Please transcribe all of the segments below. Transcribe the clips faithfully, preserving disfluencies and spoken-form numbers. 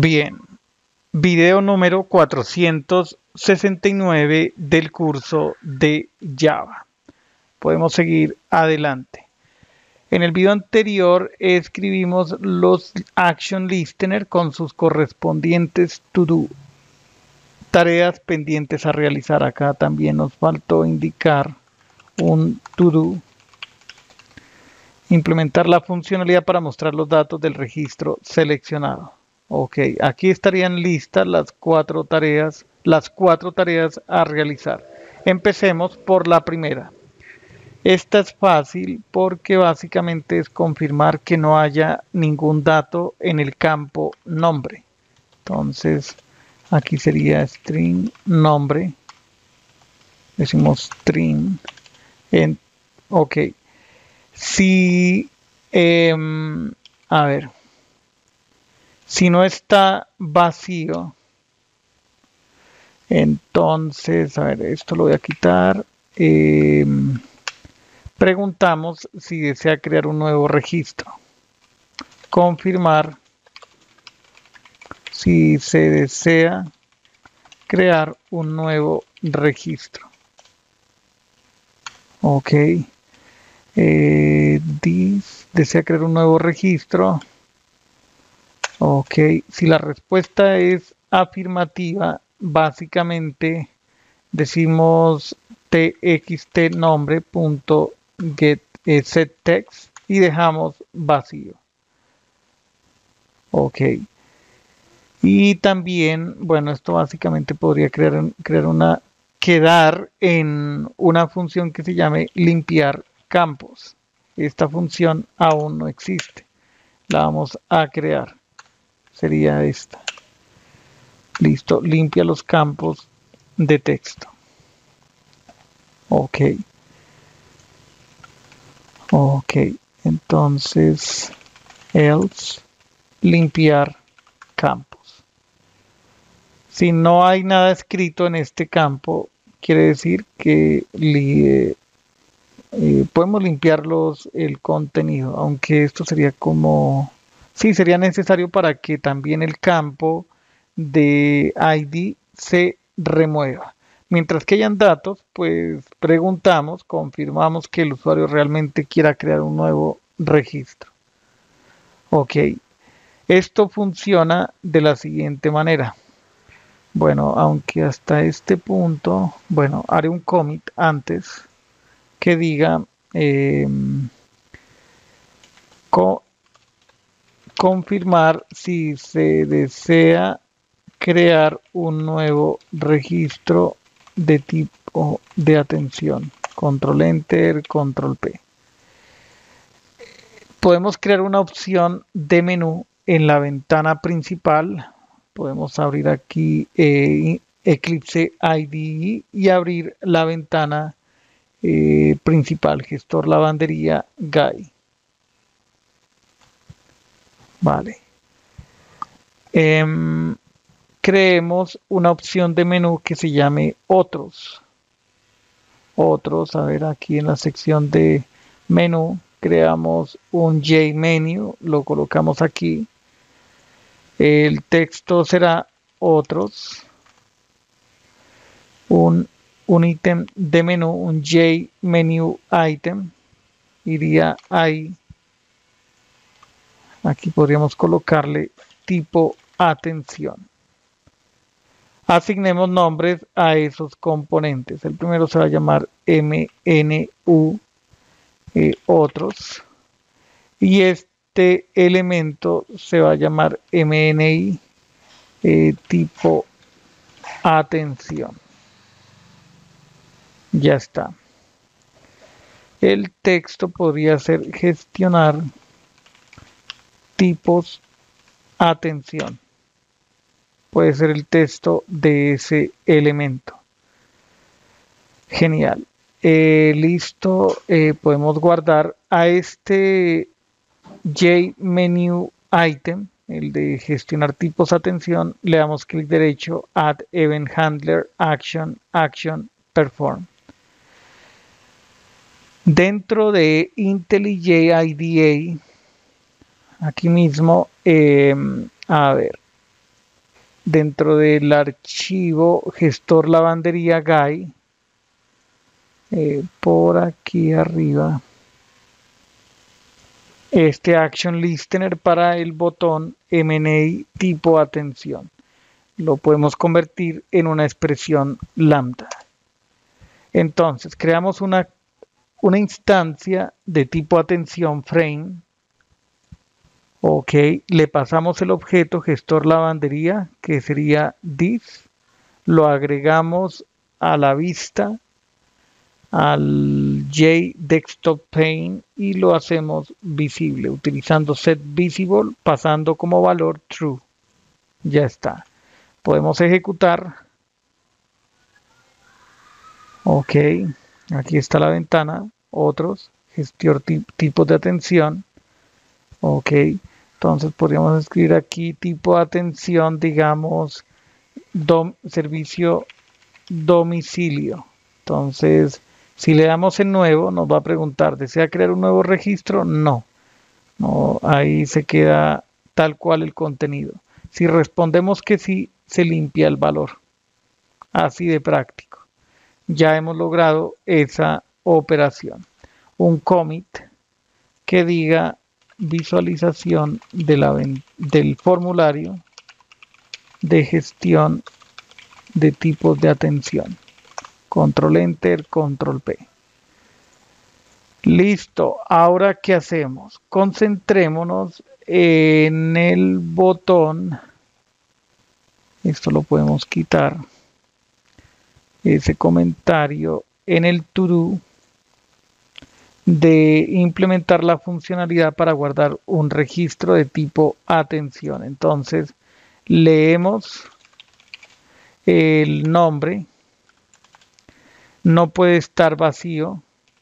Bien, video número cuatrocientos sesenta y nueve del curso de Java. Podemos seguir adelante. En el video anterior escribimos los action listener con sus correspondientes to do. Tareas pendientes a realizar. Acá también nos faltó indicar un to do. Implementar la funcionalidad para mostrar los datos del registro seleccionado. Ok, aquí estarían listas las cuatro tareas, las cuatro tareas a realizar. Empecemos por la primera. Esta es fácil porque básicamente es confirmar que no haya ningún dato en el campo nombre. Entonces, aquí sería string nombre. Decimos string. En, ok. Si, eh, a ver. Si no está vacío, entonces, a ver, esto lo voy a quitar. Eh, preguntamos si desea crear un nuevo registro. Confirmar si se desea crear un nuevo registro. Ok. Eh, this, desea crear un nuevo registro. Ok, si la respuesta es afirmativa, básicamente decimos txtnombre.getSetText y dejamos vacío. Ok. Y también, bueno, esto básicamente podría crear, crear una, quedar en una función que se llame limpiar campos. Esta función aún no existe. La vamos a crear. Sería esta. Listo, limpia los campos de texto. Ok. Ok, entonces, else, limpiar campos. Si no hay nada escrito en este campo, quiere decir que li, eh, eh, podemos limpiarlos el contenido, aunque esto sería como... Sí, sería necesario para que también el campo de I D se remueva. Mientras que hayan datos, pues preguntamos, confirmamos que el usuario realmente quiera crear un nuevo registro. Ok, esto funciona de la siguiente manera. Bueno, aunque hasta este punto, bueno, haré un commit antes que diga eh, co confirmar si se desea crear un nuevo registro de tipo de atención. Control Enter, Control P. Podemos crear una opción de menú en la ventana principal. Podemos abrir aquí eh, Eclipse I D E y abrir la ventana eh, principal, gestor lavandería G U I. Vale. Eh, creemos una opción de menú que se llame otros. Otros, a ver, aquí en la sección de menú creamos un JMenu, lo colocamos aquí. El texto será otros. Un, un ítem de menú, un JMenu item, iría ahí. Aquí podríamos colocarle tipo atención. Asignemos nombres a esos componentes. El primero se va a llamar M N U eh, otros. Y este elemento se va a llamar M N I eh, tipo atención. Ya está. El texto podría ser gestionar tipos atención. Puede ser el texto de ese elemento. Genial. Eh, listo. Eh, podemos guardar a este JMenu item, el de gestionar tipos atención. Le damos clic derecho, Add Event Handler, Action, Action, Perform. Dentro de IntelliJ I D E, aquí mismo, eh, a ver. dentro del archivo gestor lavandería guy, eh, por aquí arriba, este action listener para el botón M and A tipo atención. Lo podemos convertir en una expresión lambda. Entonces, creamos una, una instancia de tipo atención frame. Ok, le pasamos el objeto gestor lavandería, que sería this. Lo agregamos a la vista, al J desktop pane y lo hacemos visible utilizando set visible, pasando como valor true. Ya está. Podemos ejecutar. Ok, aquí está la ventana. Otros, gestión tipos de atención. Ok, entonces podríamos escribir aquí tipo de atención, digamos, dom, servicio domicilio. Entonces, si le damos en nuevo, nos va a preguntar, ¿desea crear un nuevo registro? No. No, ahí se queda tal cual el contenido. Si respondemos que sí, se limpia el valor. Así de práctico. Ya hemos logrado esa operación. Un commit que diga visualización de la, del formulario de gestión de tipos de atención. Control Enter, Control P. Listo. Ahora, ¿qué hacemos? Concentrémonos en el botón. Esto lo podemos quitar. Ese comentario en el to do de implementar la funcionalidad para guardar un registro de tipo atención. Entonces, leemos el nombre. No puede estar vacío.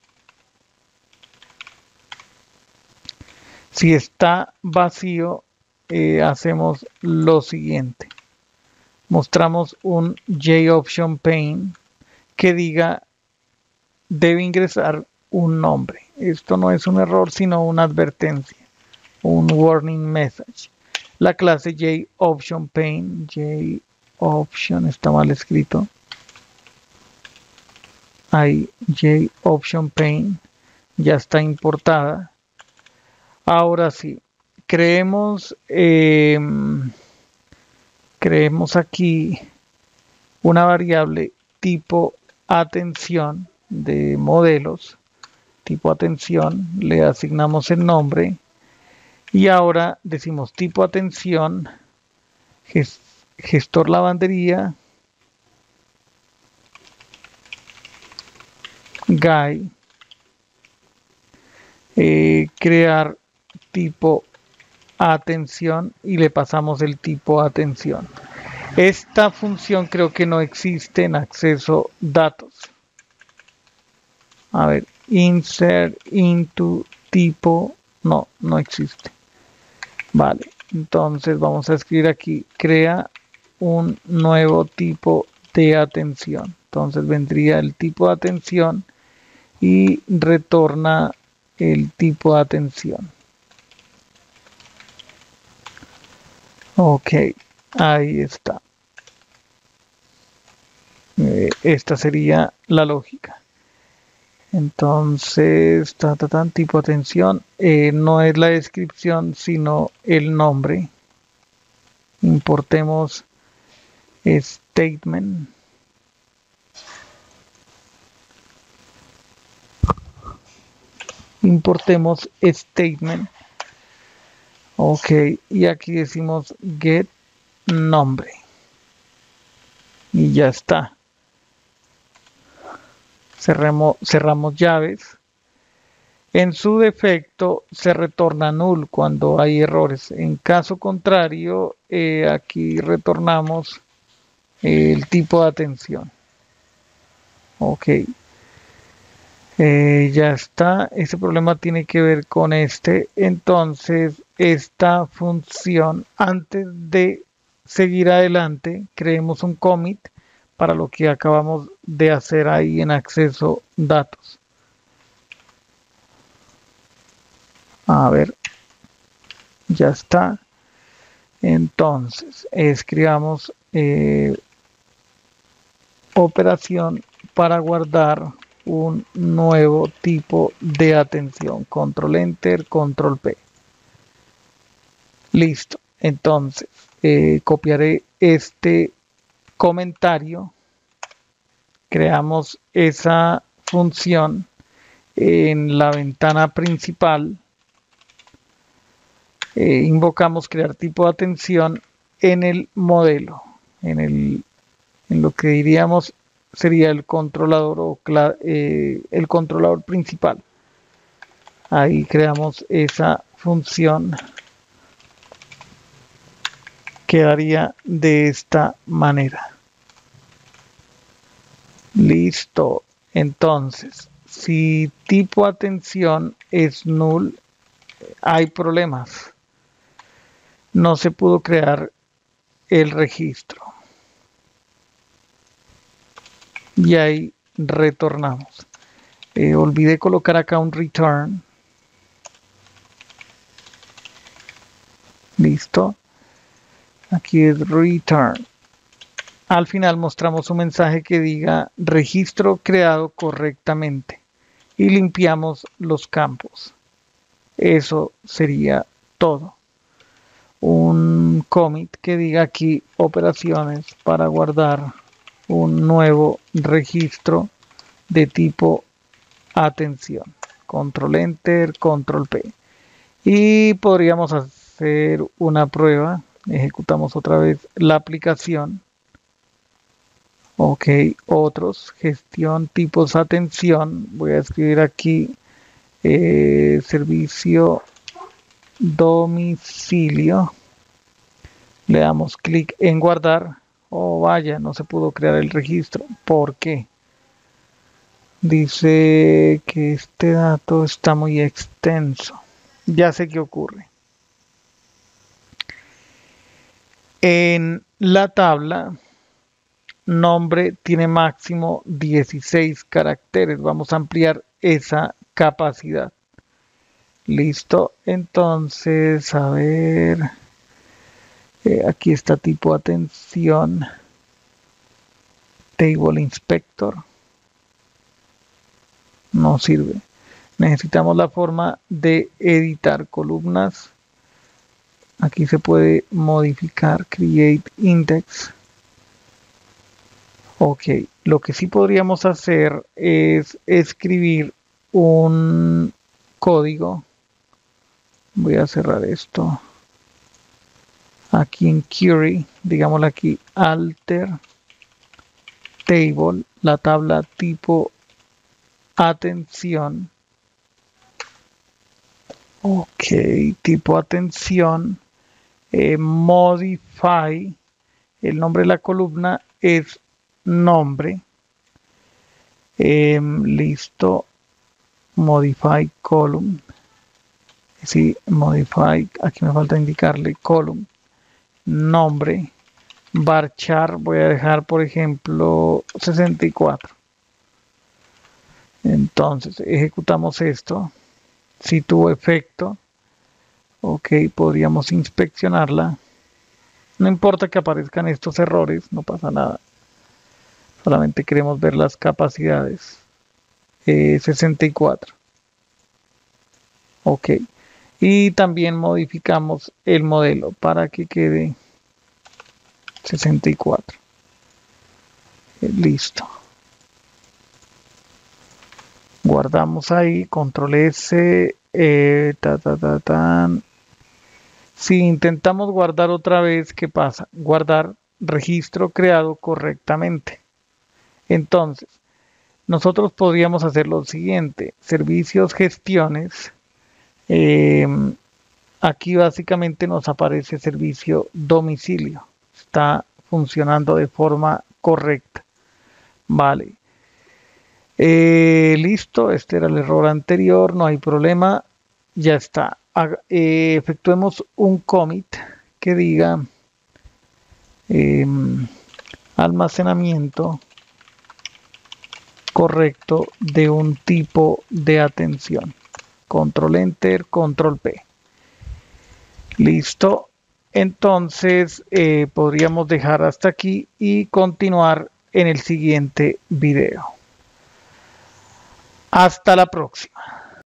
Si está vacío, eh, hacemos lo siguiente. Mostramos un JOption pane que diga debe ingresar un nombre. Esto no es un error, sino una advertencia, un warning message. La clase JOption pane, JOption está mal escrito. Ahí, JOption pane ya está importada. Ahora sí, creemos, eh, creemos aquí una variable tipo atención de modelos, tipo atención, le asignamos el nombre y ahora decimos tipo atención, gestor lavandería, guy, eh, crear tipo atención y le pasamos el tipo atención. Esta función creo que no existe en acceso datos. A ver, insert into tipo, no, no existe. Vale, entonces vamos a escribir aquí, crea un nuevo tipo de atención. Entonces vendría el tipo de atención y retorna el tipo de atención. Ok, ahí está. Eh, esta sería la lógica. Entonces, ta, ta, ta, tipo atención, eh, no es la descripción, sino el nombre. Importemos statement. Importemos statement. Ok, y aquí decimos get nombre. Y ya está. Cerremos, cerramos llaves. En su defecto se retorna null cuando hay errores. En caso contrario, eh, aquí retornamos el tipo de atención. Ok. Eh, ya está. Ese problema tiene que ver con este. Entonces, esta función, antes de seguir adelante, creemos un commit para lo que acabamos de hacer ahí en acceso datos. A ver, ya está. Entonces, escribamos eh, operación para guardar un nuevo tipo de atención. Control Enter, Control P. Listo. Entonces, eh, copiaré este comentario. Creamos esa función en la ventana principal. Eh, invocamos crear tipo de atención en el modelo, en, el, en lo que diríamos sería el controlador o eh, el controlador principal. Ahí creamos esa función. Quedaría de esta manera. Listo. Entonces, si tipo atención es null, hay problemas. No se pudo crear el registro. Y ahí retornamos. Eh, olvidé colocar acá un return. Listo. Aquí es return. Al final mostramos un mensaje que diga registro creado correctamente y limpiamos los campos. Eso sería todo. Un commit que diga aquí operaciones para guardar un nuevo registro de tipo atención. Control Enter, Control P. Y podríamos hacer una prueba. Ejecutamos otra vez la aplicación. Ok, otros, gestión, tipos, atención. Voy a escribir aquí eh, servicio domicilio. Le damos clic en guardar. Oh, vaya, no se pudo crear el registro. ¿Por qué? Dice que este dato está muy extenso. Ya sé qué ocurre. En la tabla, nombre tiene máximo dieciséis caracteres. Vamos a ampliar esa capacidad. Listo. Entonces, a ver. Eh, aquí está tipo atención. Table Inspector. No sirve. Necesitamos la forma de editar columnas. Aquí se puede modificar Create Index. Ok, lo que sí podríamos hacer es escribir un código. Voy a cerrar esto. Aquí en Query, digámosle aquí alter table, la tabla tipo atención. Ok, tipo atención. Eh, modify, el nombre de la columna es nombre. Eh, listo. Modify column. Sí, modify, aquí me falta indicarle column. Nombre. Varchar, voy a dejar por ejemplo sesenta y cuatro. Entonces ejecutamos esto. Si tuvo efecto, ok, podríamos inspeccionarla. No importa que aparezcan estos errores, no pasa nada. Solamente queremos ver las capacidades. Eh, sesenta y cuatro. Ok. Y también modificamos el modelo para que quede sesenta y cuatro. Eh, listo. Guardamos ahí, control S, eh, ta, ta, ta, tan. Si intentamos guardar otra vez, ¿qué pasa? Guardar registro creado correctamente. Entonces, nosotros podríamos hacer lo siguiente, servicios, gestiones. Eh, aquí básicamente nos aparece servicio domicilio. Está funcionando de forma correcta. Vale. Eh, listo, este era el error anterior, no hay problema. Ya está. Eh, efectuemos un commit que diga eh, almacenamiento correcto de un tipo de atención. Control Enter, Control P. Listo. Entonces eh, podríamos dejar hasta aquí y continuar en el siguiente video. Hasta la próxima.